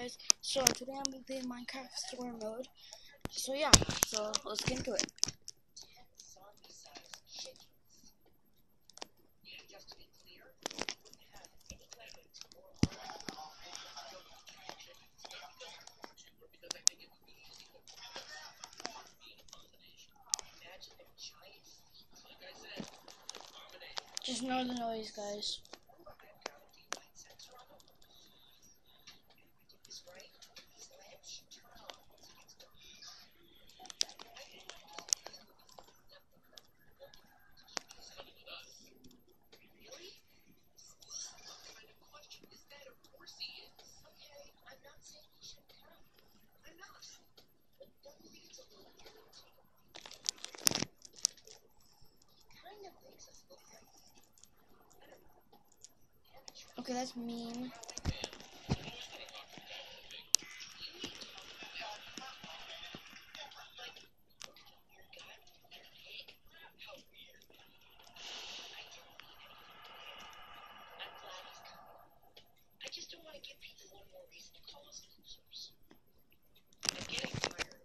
guys, so today I'm going to play Minecraft Story Mode. So yeah, so let's get into it. Just ignore the noise, guys. Okay, that's mean. I just don't want to give people one more reason to call us losers. I'm getting tired.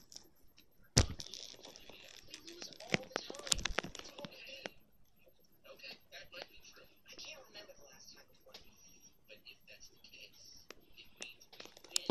We lose all the time. It's what we do. Okay, that might be true. I can't remember the last time we won. But if that's the case, it means we win.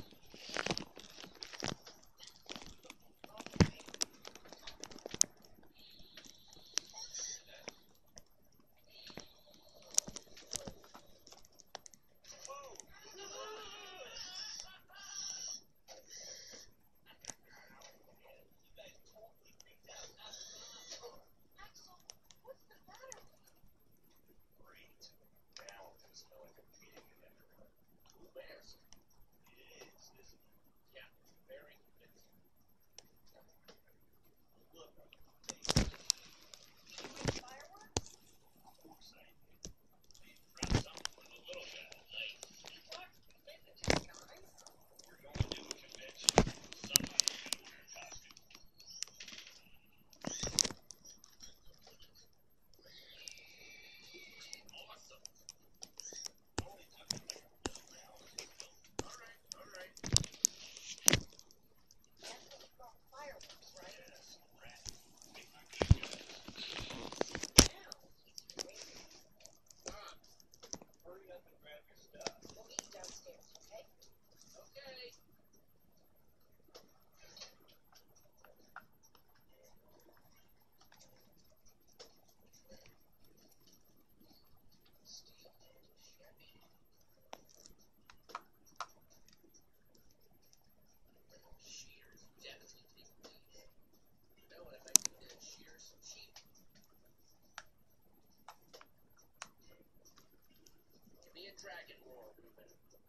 Dragon roar, Ruben.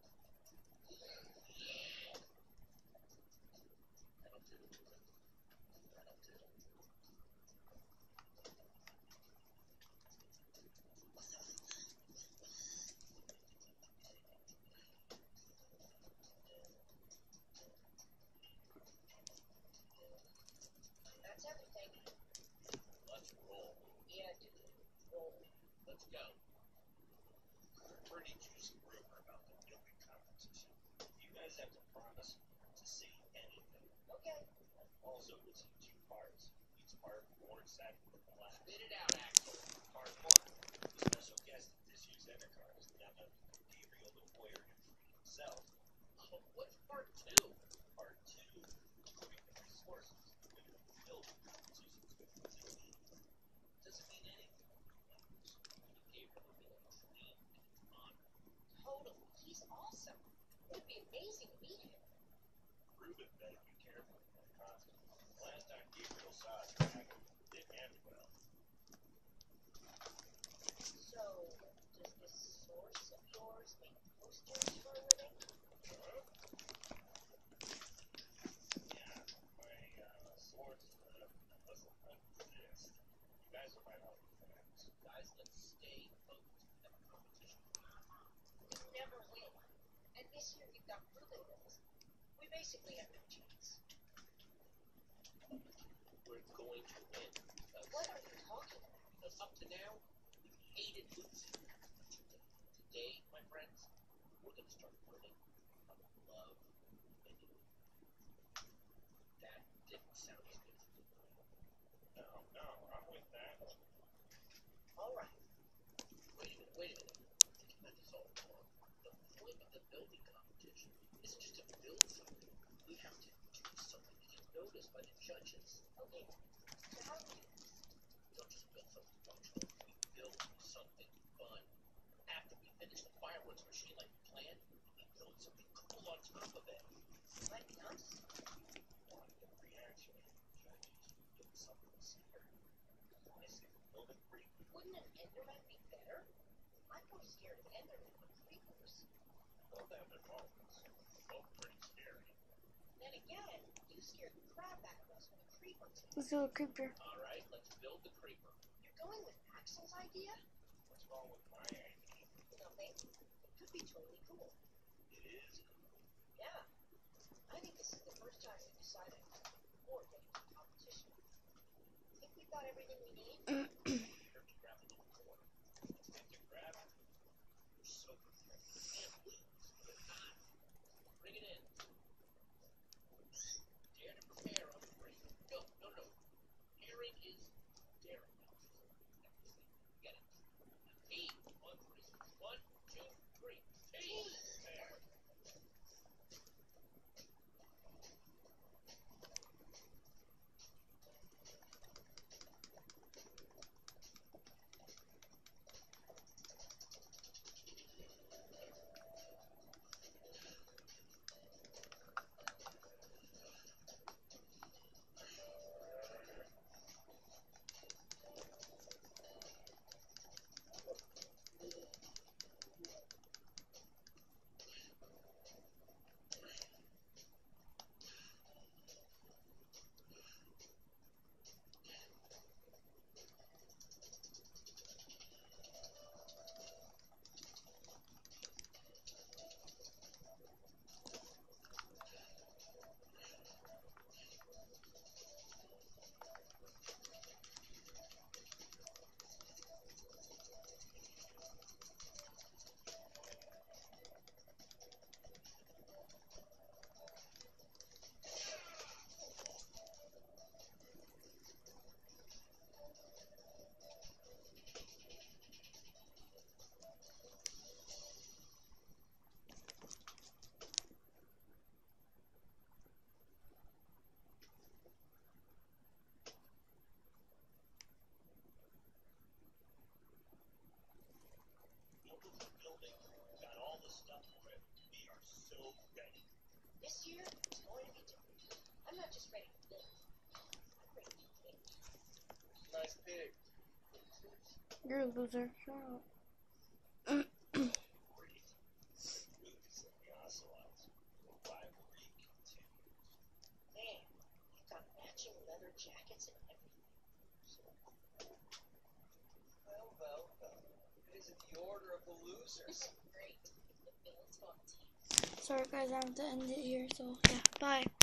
That'll do, Ruben. That'll do. That's everything. Let's roll. Yeah, dude. Roll. Let's go. Pretty juicy rumor about the building competition. You guys have to promise to say anything. Okay. Also, it's in 2 parts. Each part more exciting than the last. Spit it out, Axel. Part 1. The special guest at this year's Endercon is none other than Gabriel the Warrior himself. Oh, what's part 2? Part 2, including the resources the winner of the building competition is going to need. Doesn't mean anything. Gabriel will be a clean honor. Totally. He's awesome. It would be amazing to meet him. Ruben better be careful with that costume. Last time Gabriel saw a dragon, it didn't end well. So, does this source of yours make posters for a living? Huh? Yeah, my source doesn't exist. You guys are my only fans. Guys, let's stay focused at the competition. We never win. And this year we've got Ruben with us. We basically have no chance. We're going to win. What are you talking about? Because up to now, we've hated losing. Today, my friends, we're going to start winning on love building competition isn't just to build something. We have to do something to get noticed by the judges. Okay, so how do we do this? We don't just build something functional. We build something fun. After we finish the fireworks machine like we planned, we build something cool on top of it. Like us? Want the reaction of the judges. Give something scary. I say build a creeper. Wouldn't an Enderman be better? I'm more scared of Enderman than creepers. Well, they have their moments. Both pretty scary. Then again, you scared the crap out of us with a creeper too. Let's do a creeper. Alright, let's build the creeper. You're going with Axel's idea? What's wrong with my idea? Nothing. It could be totally cool. It is cool. Yeah. I think this is the first time we've decided before getting to competition. Think we've got everything we need? Here, grab a little corner. Think you grab it? You're so prepared. You can't lose. You're not. Bring it in. Dare to prepare on three. No. Daring is daring. Get it. Team on three. 1, 2, 3. Team. There. Building. Got all the stuff ready. We are so ready. This year is going to be different. I'm not just ready to build. I'm ready to think. Nice pig. You're a loser. Shut up. Great. Lucas and the Ocelots. The rivalry continues. Man, you've got matching leather jackets and everything. Well. It isn't the order of the losers. Great. The Bills fun team. Sorry guys, I have to end it here, so yeah, bye.